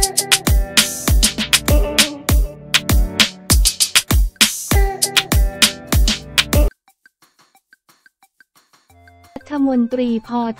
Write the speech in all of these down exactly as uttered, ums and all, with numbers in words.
รัฐมนตรีพท.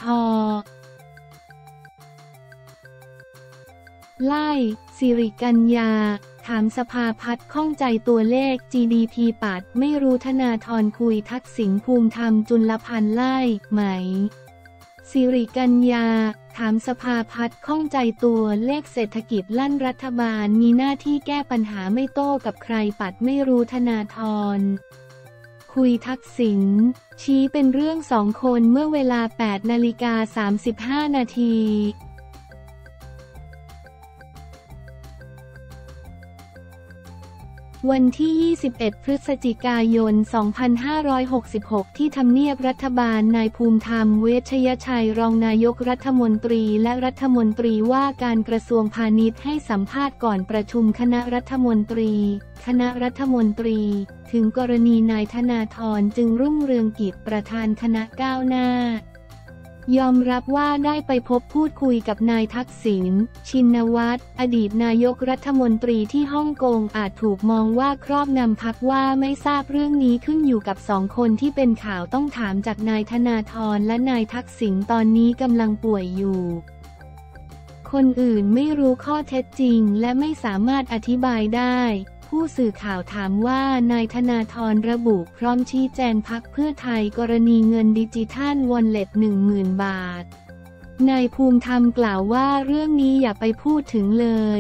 ไล่สิริกัญญาถามสภาพัฒน์ข้องใจตัวเลข จี ดี พี ปัดไม่รู้ธนาธรคุยทักษิณภูมิธรรมจุลพันธ์ไล่ไหมสิริกัญญาถามสภาพัฒน์ข้องใจตัวเลขเศรษฐกิจลั่นรัฐบาลมีหน้าที่แก้ปัญหาไม่โต้กับใครปัดไม่รู้ธนาธรคุยทักษิณชี้เป็นเรื่องสองคนเมื่อเวลา แปดนาฬิกาสามสิบห้านาทีวันที่ ยี่สิบเอ็ด พฤศจิกายน สองพันห้าร้อยหกสิบหก ที่ทำเนียบรัฐบาลนายภูมิธรรมเวชยชัยรองนายกรัฐมนตรีและรัฐมนตรีว่าการกระทรวงพาณิชย์ให้สัมภาษณ์ก่อนประชุมคณะรัฐมนตรีคณะรัฐมนตรีถึงกรณีนายธนาธรจึงรุ่งเรืองกิจประธานคณะก้าวหน้ายอมรับว่าได้ไปพบพูดคุยกับนายทักษิณชินวัตรอดีตนายกรัฐมนตรีที่ฮ่องกงอาจถูกมองว่าครอบงำพรรคว่าไม่ทราบเรื่องนี้ขึ้นอยู่กับสองคนที่เป็นข่าวต้องถามจากนายธนาธรและนายทักษิณตอนนี้กำลังป่วยอยู่คนอื่นไม่รู้ข้อเท็จจริงและไม่สามารถอธิบายได้ผู้สื่อข่าวถามว่านายธนาธรระบุพร้อมชี้แจงพรรคเพื่อไทยกรณีเงินดิจิทัลวอลเล็ต หนึ่งหมื่น บาทนายภูมิธรรมกล่าวว่าเรื่องนี้อย่าไปพูดถึงเลย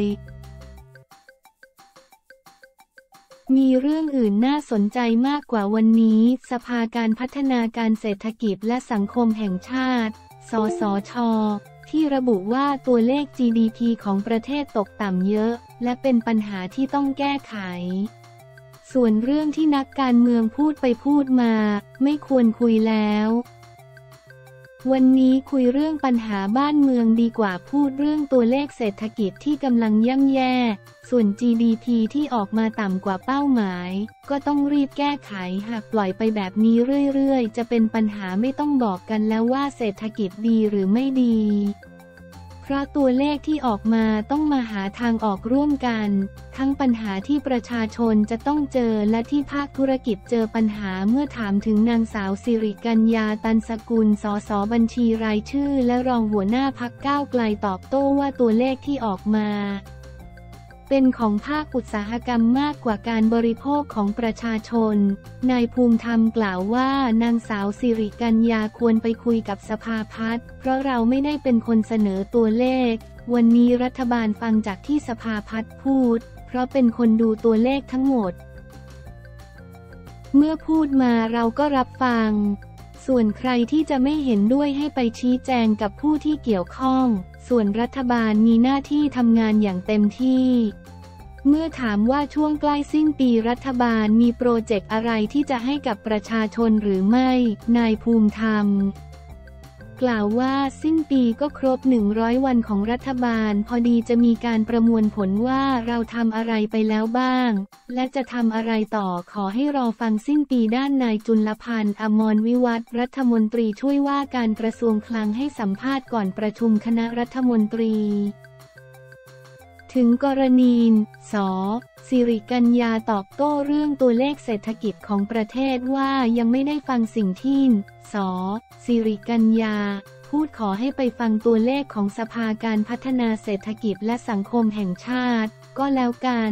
มีเรื่องอื่นน่าสนใจมากกว่าวันนี้สภาการพัฒนาการเศรษฐกิจและสังคมแห่งชาติสสช.ที่ระบุว่าตัวเลข จี ดี พี ของประเทศตกต่ำเยอะและเป็นปัญหาที่ต้องแก้ไขส่วนเรื่องที่นักการเมืองพูดไปพูดมาไม่ควรคุยแล้ววันนี้คุยเรื่องปัญหาบ้านเมืองดีกว่าพูดเรื่องตัวเลขเศรษฐกิจที่กำลังย่ำแย่ส่วน จี ดี พี ที่ออกมาต่ำกว่าเป้าหมายก็ต้องรีบแก้ไขหากปล่อยไปแบบนี้เรื่อยๆจะเป็นปัญหาไม่ต้องบอกกันแล้วว่าเศรษฐกิจดีหรือไม่ดีเพราะตัวเลขที่ออกมาต้องมาหาทางออกร่วมกันทั้งปัญหาที่ประชาชนจะต้องเจอและที่ภาคธุรกิจเจอปัญหาเมื่อถามถึงนางสาวสิริกัญญาตันสกุลสสบัญชีรายชื่อและรองหัวหน้าพรรคก้าวไกลตอบโต้ว่าตัวเลขที่ออกมาเป็นของภาคอุตสาหกรรมมากกว่าการบริโภคของประชาชนนายภูมิธรรมกล่าวว่านางสาวสิริกัญญาควรไปคุยกับสภาพัฒน์เพราะเราไม่ได้เป็นคนเสนอตัวเลขวันนี้รัฐบาลฟังจากที่สภาพัฒน์พูดเพราะเป็นคนดูตัวเลขทั้งหมดเมื่อพูดมาเราก็รับฟังส่วนใครที่จะไม่เห็นด้วยให้ไปชี้แจงกับผู้ที่เกี่ยวข้องส่วนรัฐบาลมีหน้าที่ทำงานอย่างเต็มที่เมื่อถามว่าช่วงใกล้สิ้นปีรัฐบาลมีโปรเจกต์อะไรที่จะให้กับประชาชนหรือไม่นายภูมิธรรมกล่าวว่าสิ้นปีก็ครบหนึ่งร้อยวันของรัฐบาลพอดีจะมีการประมวลผลว่าเราทำอะไรไปแล้วบ้างและจะทำอะไรต่อขอให้รอฟังสิ้นปีด้านนายจุลพันธ์อมรวิวัฒน์รัฐมนตรีช่วยว่าการกระทรวงคลังให้สัมภาษณ์ก่อนประชุมคณะรัฐมนตรีถึงกรณีส.สิริกัญญาตอบโต้เรื่องตัวเลขเศรษฐกิจของประเทศว่ายังไม่ได้ฟังสิ่งที่ส.สิริกัญญาพูดขอให้ไปฟังตัวเลขของสภาการพัฒนาเศรษฐกิจและสังคมแห่งชาติก็แล้วกัน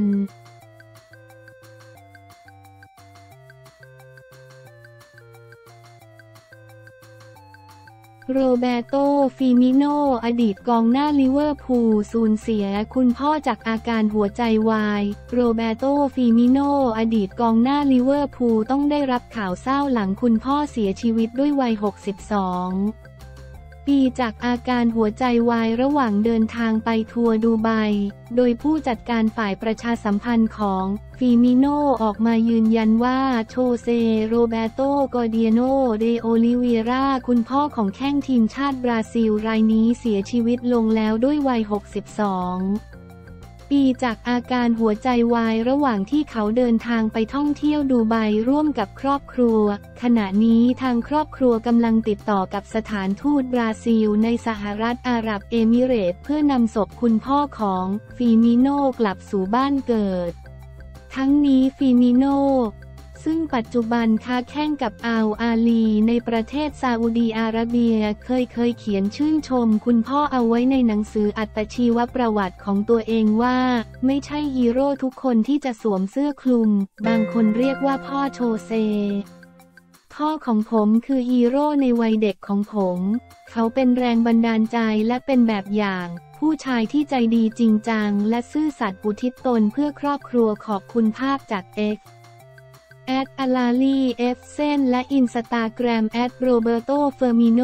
โรเบโต ฟิมิโนอดีตกองหน้าลิเวอร์พูลสูญเสียคุณพ่อจากอาการหัวใจวายโรเบโต ฟิมิโนอดีตกองหน้าลิเวอร์พูลต้องได้รับข่าวเศร้าหลังคุณพ่อเสียชีวิตด้วยวัยหกสิบสองปีจากอาการหัวใจวายระหว่างเดินทางไปทัวร์ดูไบโดยผู้จัดการฝ่ายประชาสัมพันธ์ของฟิมิโนออกมายืนยันว่าโชเซโรเบโตกอเดียโนเดโอลิเวราคุณพ่อของแข้งทีมชาติบราซิลรายนี้เสียชีวิตลงแล้วด้วยวัยหกสิบสองปีปีจากอาการหัวใจวายระหว่างที่เขาเดินทางไปท่องเที่ยวดูไบร่วมกับครอบครัวขณะนี้ทางครอบครัวกำลังติดต่อกับสถานทูตบราซิลในสหรัฐอาหรับเอมิเรตส์เพื่อนำศพคุณพ่อของฟิมิโน่กลับสู่บ้านเกิดทั้งนี้ฟิมิโน่ซึ่งปัจจุบันค้าแข่งกับอัลอาลีในประเทศซาอุดีอาระเบียเคยเคยเขียนชื่นชมคุณพ่อเอาไว้ในหนังสืออัตชีวประวัติของตัวเองว่าไม่ใช่ฮีโร่ทุกคนที่จะสวมเสื้อคลุมบางคนเรียกว่าพ่อโชเซพ่อของผมคือฮีโร่ในวัยเด็กของผมเขาเป็นแรงบันดาลใจและเป็นแบบอย่างผู้ชายที่ใจดีจริงจังและซื่อสัตย์อุทิศตนเพื่อครอบครัวขอบคุณภาพจาก Xแอดอาลาลีเอฟเซนและอินสตาแกรมแอดโรเบโตเฟอร์มิโน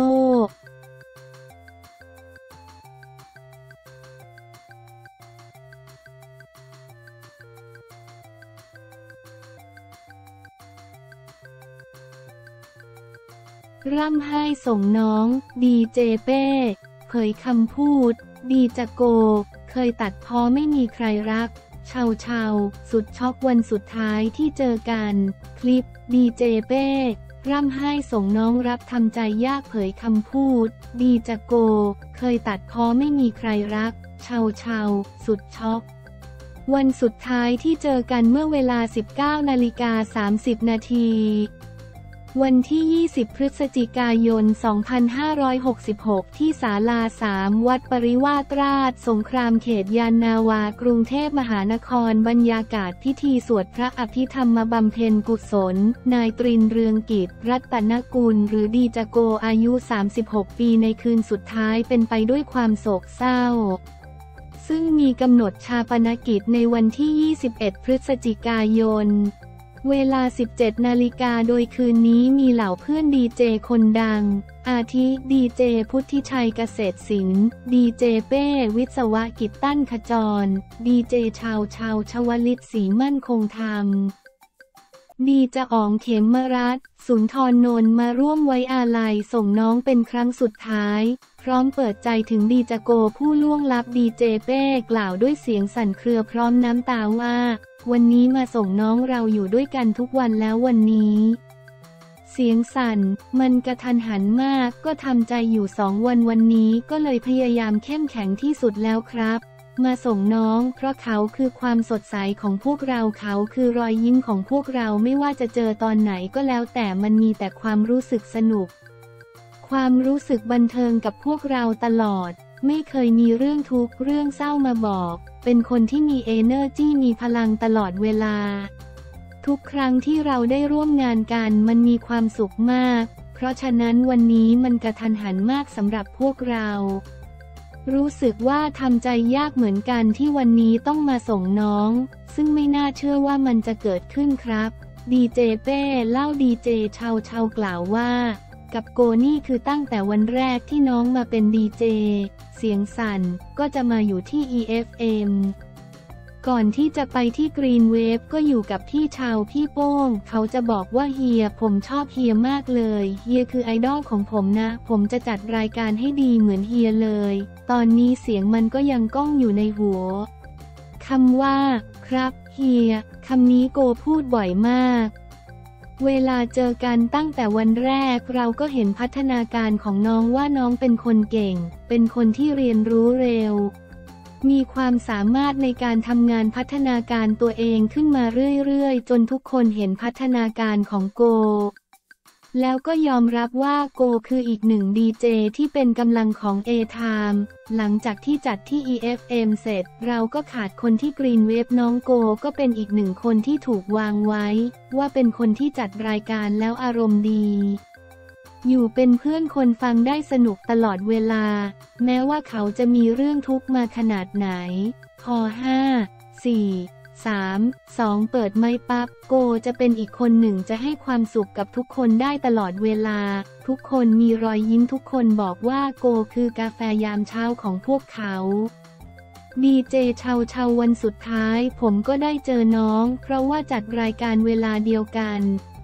ร่ำไห้ส่งน้องดีเจเป้เผยคำพูดดีจโกเคยตัดพ้อไม่มีใครรักชาวชาวสุดช็อกวันสุดท้ายที่เจอกันคลิปดีเจเป้ร่ำไห้ส่งน้องรับทำใจยากเผยคำพูดดีจโกเคยตัดพ้อไม่มีใครรักชาวชาวสุดช็อกวันสุดท้ายที่เจอกันเมื่อเวลา สิบเก้านาฬิกาสามสิบนาทีวันที่ยี่สิบพฤศจิกายนสองพันห้าร้อยหกสิบหกที่ศาลาสามวัดปริวาสราชสงครามเขตยานนาวากรุงเทพมหานครบรรยากาศพิธีสวดพระอภิธรรมบำเพ็ญกุศลนายตรินเรืองกิจรัตนกุลหรือดีจโกอายุสามสิบหกปีในคืนสุดท้ายเป็นไปด้วยความโศกเศร้าซึ่งมีกำหนดชาปนกิจในวันที่ยี่สิบเอ็ดพฤศจิกายนเวลา สิบเจ็ดนาฬิกาโดยคืนนี้มีเหล่าเพื่อนดีเจคนดังอาทิดีเจพุทธิชัยเกษตรศิลป์ดีเจเป้วิศวกิจตั้นขจรดีเจชาวชาวชวลิตศรีมั่นคงธรรมดีจะอ๋องเขมมรัตน์สุนทรนนท์มาร่วมไว้อาลัยส่งน้องเป็นครั้งสุดท้ายพร้อมเปิดใจถึงดีจโกผู้ล่วงลับดีเจเป้กล่าวด้วยเสียงสั่นเครือพร้อมน้ำตาว่าวันนี้มาส่งน้องเราอยู่ด้วยกันทุกวันแล้ววันนี้เสียงสั่นมันกระทันหันมากก็ทำใจอยู่สองวันวันนี้ก็เลยพยายามเข้มแข็งที่สุดแล้วครับมาส่งน้องเพราะเขาคือความสดใสของพวกเราเขาคือรอยยิ้มของพวกเราไม่ว่าจะเจอตอนไหนก็แล้วแต่มันมีแต่ความรู้สึกสนุกความรู้สึกบันเทิงกับพวกเราตลอดไม่เคยมีเรื่องทุกข์เรื่องเศร้ามาบอกเป็นคนที่มีเอเนอร์จี้มีพลังตลอดเวลาทุกครั้งที่เราได้ร่วมงานกันมันมีความสุขมากเพราะฉะนั้นวันนี้มันกระทันหันมากสำหรับพวกเรารู้สึกว่าทำใจยากเหมือนกันที่วันนี้ต้องมาส่งน้องซึ่งไม่น่าเชื่อว่ามันจะเกิดขึ้นครับดีเจเป้เล่าดีเจชาวชาวกล่าวว่ากับโกนี่คือตั้งแต่วันแรกที่น้องมาเป็นดีเจเสียงสั่นก็จะมาอยู่ที่ อี เอฟ เอ็ม ก่อนที่จะไปที่กรีนเวฟก็อยู่กับพี่ชาวพี่โป้งเขาจะบอกว่าเฮียผมชอบเฮียมากเลยเฮียคือไอดอลของผมนะผมจะจัดรายการให้ดีเหมือนเฮียเลยตอนนี้เสียงมันก็ยังก้องอยู่ในหัวคำว่าครับเฮียคำนี้โกพูดบ่อยมากเวลาเจอกันตั้งแต่วันแรกเราก็เห็นพัฒนาการของน้องว่าน้องเป็นคนเก่งเป็นคนที่เรียนรู้เร็วมีความสามารถในการทำงานพัฒนาการตัวเองขึ้นมาเรื่อยๆจนทุกคนเห็นพัฒนาการของโกแล้วก็ยอมรับว่าโกคืออีกหนึ่งดีเจที่เป็นกำลังของ A-Time หลังจากที่จัดที่ อี เอฟ เอ็ม เสร็จเราก็ขาดคนที่กรีนเวฟน้องโกก็เป็นอีกหนึ่งคนที่ถูกวางไว้ว่าเป็นคนที่จัดรายการแล้วอารมณ์ดีอยู่เป็นเพื่อนคนฟังได้สนุกตลอดเวลาแม้ว่าเขาจะมีเรื่องทุกข์มาขนาดไหนพอห้า สี่ สาม สองเปิดไมค์ปั๊บโกจะเป็นอีกคนหนึ่งจะให้ความสุขกับทุกคนได้ตลอดเวลาทุกคนมีรอยยิ้มทุกคนบอกว่าโกคือกาแฟยามเช้าของพวกเขาดีเจชาวชาววันสุดท้ายผมก็ได้เจอน้องเพราะว่าจัดรายการเวลาเดียวกัน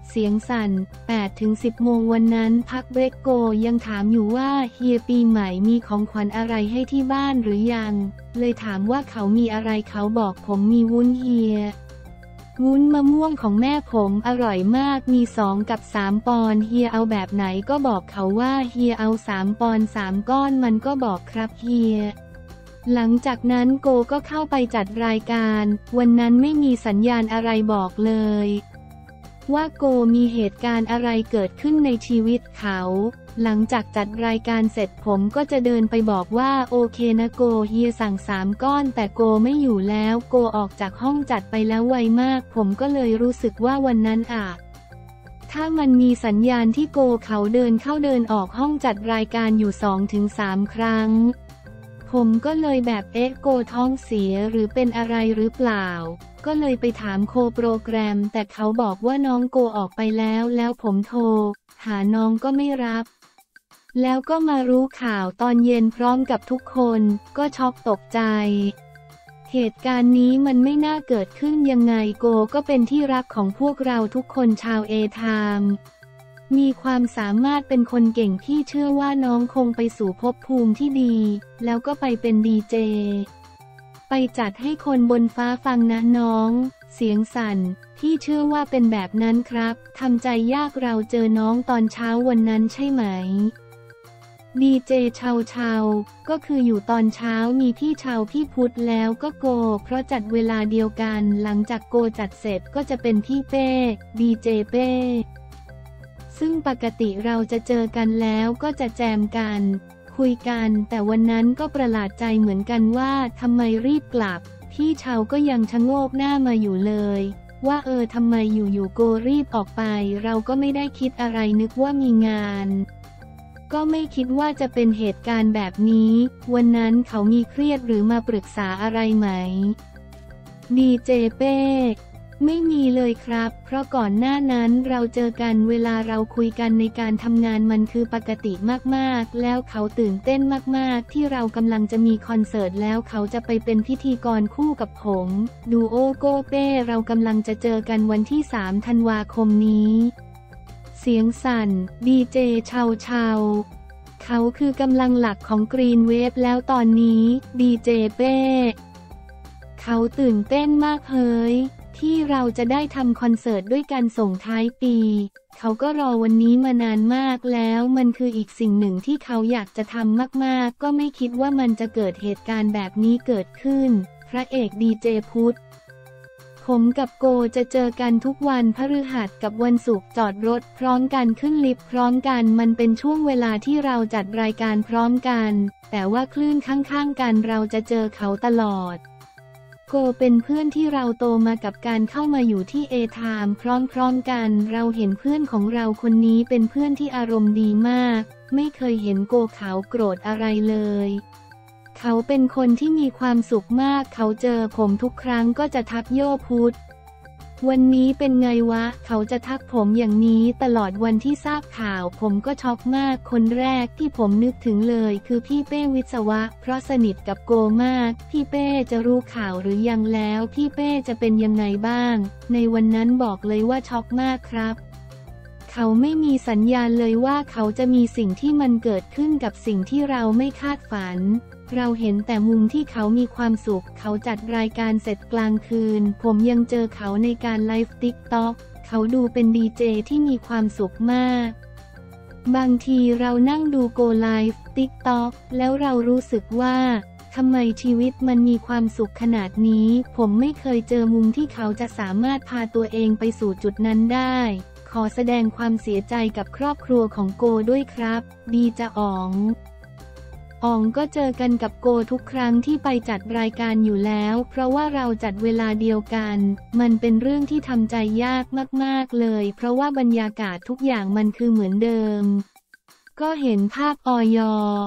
เสียงสั่น แปดถึงสิบ โมงวันนั้นพักเบรกโกยังถามอยู่ว่าเฮียปีใหม่มีของขวัญอะไรให้ที่บ้านหรือยังเลยถามว่าเขามีอะไรเขาบอกผมมีวุ้นเฮียวุ้นมะม่วงของแม่ผมอร่อยมากมีสองกับสามปอนด์เฮียเอาแบบไหนก็บอกเขาว่าเฮียเอาสามปอนด์สามก้อนมันก็บอกครับเฮียหลังจากนั้นโกก็เข้าไปจัดรายการวันนั้นไม่มีสัญญาณอะไรบอกเลยว่าโกมีเหตุการณ์อะไรเกิดขึ้นในชีวิตเขาหลังจากจัดรายการเสร็จผมก็จะเดินไปบอกว่าโอเคนะโกเฮียสั่งสามก้อนแต่โกไม่อยู่แล้วโกออกจากห้องจัดไปแล้วไวมากผมก็เลยรู้สึกว่าวันนั้นอะถ้ามันมีสัญญาณที่โกเขาเดินเข้าเดินออกห้องจัดรายการอยู่ สองถึงสาม ครั้งผมก็เลยแบบเอ๊ะโกท้องเสียหรือเป็นอะไรหรือเปล่าก็เลยไปถามโคโปรแกรมแต่เขาบอกว่าน้องโกออกไปแล้วแล้วผมโทรหาน้องก็ไม่รับแล้วก็มารู้ข่าวตอนเย็นพร้อมกับทุกคนก็ช็อกตกใจเหตุการณ์นี้มันไม่น่าเกิดขึ้นยังไงโกก็เป็นที่รักของพวกเราทุกคนชาวเอไทม์มีความสามารถเป็นคนเก่งที่เชื่อว่าน้องคงไปสู่ภพภูมิที่ดีแล้วก็ไปเป็นดีเจไปจัดให้คนบนฟ้าฟังนะน้องเสียงสั่นพี่เชื่อว่าเป็นแบบนั้นครับทำใจยากเราเจอน้องตอนเช้าวันนั้นใช่ไหมดีเจเชาเชาก็คืออยู่ตอนเช้ามีพี่เชาพี่พุธแล้วก็โกเพราะจัดเวลาเดียวกันหลังจากโกจัดเสร็จก็จะเป็นพี่เป้ดีเจเป้ซึ่งปกติเราจะเจอกันแล้วก็จะแจมกันคุยกันแต่วันนั้นก็ประหลาดใจเหมือนกันว่าทำไมรีบกลับพี่เชาก็ยังชะโงกหน้ามาอยู่เลยว่าเออทำไมอยู่ๆโกรีบออกไปเราก็ไม่ได้คิดอะไรนึกว่ามีงานก็ไม่คิดว่าจะเป็นเหตุการณ์แบบนี้วันนั้นเขามีเครียดหรือมาปรึกษาอะไรไหมดีเจเป้ไม่มีเลยครับเพราะก่อนหน้านั้นเราเจอกันเวลาเราคุยกันในการทำงานมันคือปกติมากๆแล้วเขาตื่นเต้นมากๆที่เรากำลังจะมีคอนเสิร์ตแล้วเขาจะไปเป็นพิธีกรคู่กับผมดูโอโกเป้เรากำลังจะเจอกันวันที่สามธันวาคมนี้เสียงสั่นดีเจเชาเชาเขาคือกำลังหลักของกรีนเวฟแล้วตอนนี้ดีเจเป้เขาตื่นเต้นมากเฮ้ยที่เราจะได้ทำคอนเสิร์ตด้วยกันส่งท้ายปีเขาก็รอวันนี้มานานมากแล้วมันคืออีกสิ่งหนึ่งที่เขาอยากจะทำมากๆก็ไม่คิดว่ามันจะเกิดเหตุการณ์แบบนี้เกิดขึ้นพระเอกดีเจพุธผมกับโกจะเจอกันทุกวันพฤหัสกับวันศุกร์จอดรถพร้อมกันขึ้นลิฟต์พร้อมกันมันเป็นช่วงเวลาที่เราจัดรายการพร้อมกันแต่ว่าคลื่นข้างๆกันเราจะเจอเขาตลอดโกเป็นเพื่อนที่เราโตมากับการเข้ามาอยู่ที่เอไทม์พร้อมๆกันเราเห็นเพื่อนของเราคนนี้เป็นเพื่อนที่อารมณ์ดีมากไม่เคยเห็นโกเขาโกรธอะไรเลยเขาเป็นคนที่มีความสุขมากเขาเจอผมทุกครั้งก็จะทักโยพุธวันนี้เป็นไงวะเขาจะทักผมอย่างนี้ตลอดวันที่ทราบข่าวผมก็ช็อกมากคนแรกที่ผมนึกถึงเลยคือพี่เป้วิศวะเพราะสนิทกับโกมากพี่เป้จะรู้ข่าวหรือยังแล้วพี่เป้จะเป็นยังไงบ้างในวันนั้นบอกเลยว่าช็อกมากครับเขาไม่มีสัญญาณเลยว่าเขาจะมีสิ่งที่มันเกิดขึ้นกับสิ่งที่เราไม่คาดฝันเราเห็นแต่มุมที่เขามีความสุขเขาจัดรายการเสร็จกลางคืนผมยังเจอเขาในการไลฟ์ติ๊กต็อกเขาดูเป็นดีเจที่มีความสุขมากบางทีเรานั่งดูโกไลฟ์ติ๊กต็อกแล้วเรารู้สึกว่าทำไมชีวิตมันมีความสุขขนาดนี้ผมไม่เคยเจอมุมที่เขาจะสามารถพาตัวเองไปสู่จุดนั้นได้ขอแสดงความเสียใจกับครอบครัวของโกด้วยครับดีจะอ๋องอ๋องก็เจอกันกับโกทุกครั้งที่ไปจัดรายการอยู่แล้วเพราะว่าเราจัดเวลาเดียวกันมันเป็นเรื่องที่ทำใจยากมากๆเลยเพราะว่าบรรยากาศทุกอย่างมันคือเหมือนเดิมก็เห็นภาพอย.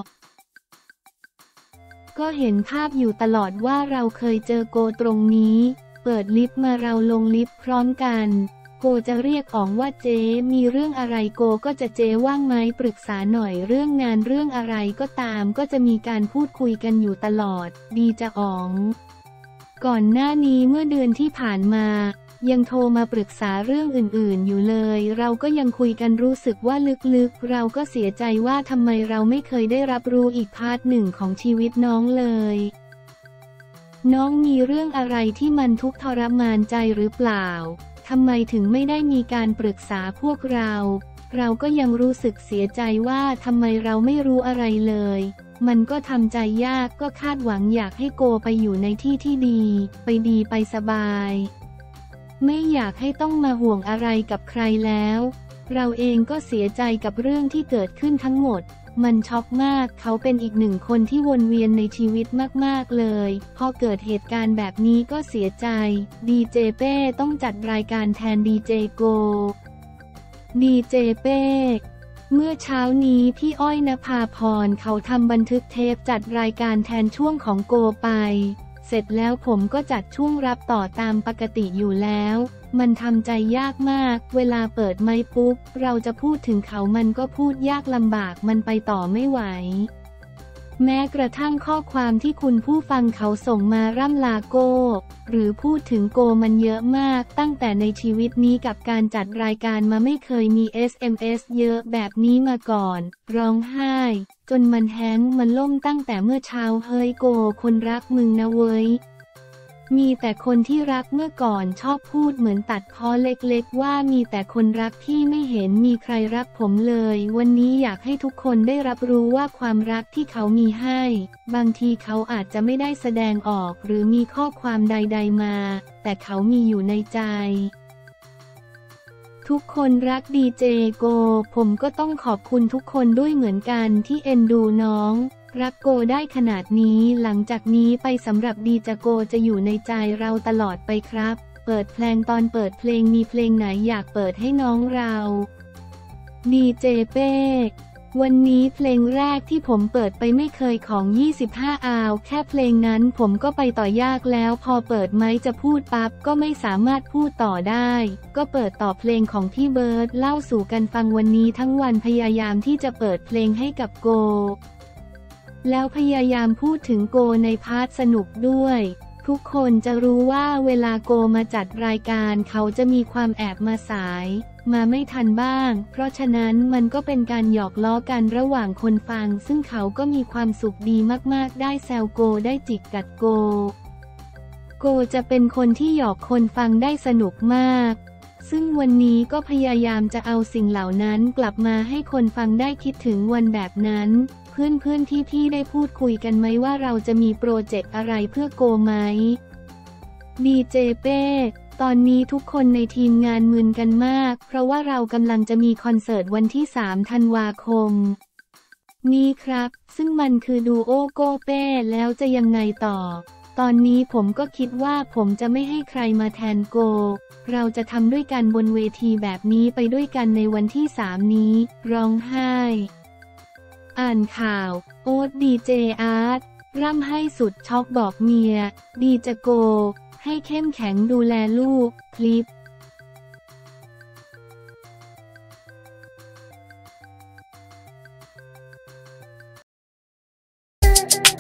ก็เห็นภาพอยู่ตลอดว่าเราเคยเจอโกตรงนี้เปิดลิฟต์มาเราลงลิฟต์พร้อมกันโกจะเรียกอ๋องว่าเจ๊มีเรื่องอะไรโกก็จะเจ๊ว่างไหมปรึกษาหน่อยเรื่องงานเรื่องอะไรก็ตามก็จะมีการพูดคุยกันอยู่ตลอดดีจะอ๋องก่อนหน้านี้เมื่อเดือนที่ผ่านมายังโทรมาปรึกษาเรื่องอื่นๆอยู่เลยเราก็ยังคุยกันรู้สึกว่าลึกๆเราก็เสียใจว่าทำไมเราไม่เคยได้รับรู้อีกพาร์ทหนึ่งของชีวิตน้องเลยน้องมีเรื่องอะไรที่มันทุกข์ทรมานใจหรือเปล่าทำไมถึงไม่ได้มีการปรึกษาพวกเราเราก็ยังรู้สึกเสียใจว่าทำไมเราไม่รู้อะไรเลยมันก็ทำใจยากก็คาดหวังอยากให้โกไปอยู่ในที่ที่ดีไปดีไปสบายไม่อยากให้ต้องมาห่วงอะไรกับใครแล้วเราเองก็เสียใจกับเรื่องที่เกิดขึ้นทั้งหมดมันช็อกมากเขาเป็นอีกหนึ่งคนที่วนเวียนในชีวิตมากๆเลยพอเกิดเหตุการณ์แบบนี้ก็เสียใจดีเจเป้ต้องจัดรายการแทนดีเจโกดีเจเป้เมื่อเช้านี้พี่อ้อยนภาพรเขาทำบันทึกเทปจัดรายการแทนช่วงของโกไปเสร็จแล้วผมก็จัดช่วงรับต่อตามปกติอยู่แล้วมันทำใจยากมากเวลาเปิดไมค์ปุ๊บเราจะพูดถึงเขามันก็พูดยากลำบากมันไปต่อไม่ไหวแม้กระทั่งข้อความที่คุณผู้ฟังเขาส่งมาร่ำลาโกหรือพูดถึงโกมันเยอะมากตั้งแต่ในชีวิตนี้กับการจัดรายการมาไม่เคยมี เอส เอ็ม เอส เยอะแบบนี้มาก่อนร้องไห้จนมันแห้งมันล่มตั้งแต่เมื่อเช้าเฮ้ยโกคนรักมึงนะเว้ยมีแต่คนที่รักเมื่อก่อนชอบพูดเหมือนตัดพ้อเล็กๆว่ามีแต่คนรักที่ไม่เห็นมีใครรักผมเลยวันนี้อยากให้ทุกคนได้รับรู้ว่าความรักที่เขามีให้บางทีเขาอาจจะไม่ได้แสดงออกหรือมีข้อความใดๆมาแต่เขามีอยู่ในใจทุกคนรักดีเจโกผมก็ต้องขอบคุณทุกคนด้วยเหมือนกันที่เอ็นดูน้องรักโกได้ขนาดนี้หลังจากนี้ไปสำหรับดีเจโกจะอยู่ในใจเราตลอดไปครับเปิดเพลงตอนเปิดเพลงมีเพลงไหนอยากเปิดให้น้องเราดีเจเป้วันนี้เพลงแรกที่ผมเปิดไปไม่เคยของยี่สิบห้าอาวแค่เพลงนั้นผมก็ไปต่อยากแล้วพอเปิดไมค์จะพูดปั๊บก็ไม่สามารถพูดต่อได้ก็เปิดต่อเพลงของพี่เบิร์ดเล่าสู่กันฟังวันนี้ทั้งวันพยายามที่จะเปิดเพลงให้กับโกแล้วพยายามพูดถึงโกในพาร์ทสนุกด้วยทุกคนจะรู้ว่าเวลาโกมาจัดรายการเขาจะมีความแอบมาสายมาไม่ทันบ้างเพราะฉะนั้นมันก็เป็นการหยอกล้อกันระหว่างคนฟังซึ่งเขาก็มีความสุขดีมากๆได้แซวโกได้จิกกัดโกโกจะเป็นคนที่หยอกคนฟังได้สนุกมากซึ่งวันนี้ก็พยายามจะเอาสิ่งเหล่านั้นกลับมาให้คนฟังได้คิดถึงวันแบบนั้นเพื่อนๆที่พี่ได้พูดคุยกันไหมว่าเราจะมีโปรเจกต์อะไรเพื่อโกไหมดีเจเป้ตอนนี้ทุกคนในทีมงานมึนกันมากเพราะว่าเรากำลังจะมีคอนเสิร์ตวันที่สามธันวาคมนี้ครับซึ่งมันคือดูโอโกเป้แล้วจะยังไงต่อตอนนี้ผมก็คิดว่าผมจะไม่ให้ใครมาแทนโกเราจะทำด้วยกันบนเวทีแบบนี้ไปด้วยกันในวันที่สามนี้ร้องไห้อ่านข่าวโอ๊ตดีเจอาร์ตร่ำให้สุดช็อกบอกเมียดีจะโกให้เข้มแข็งดูแลลูกคลิป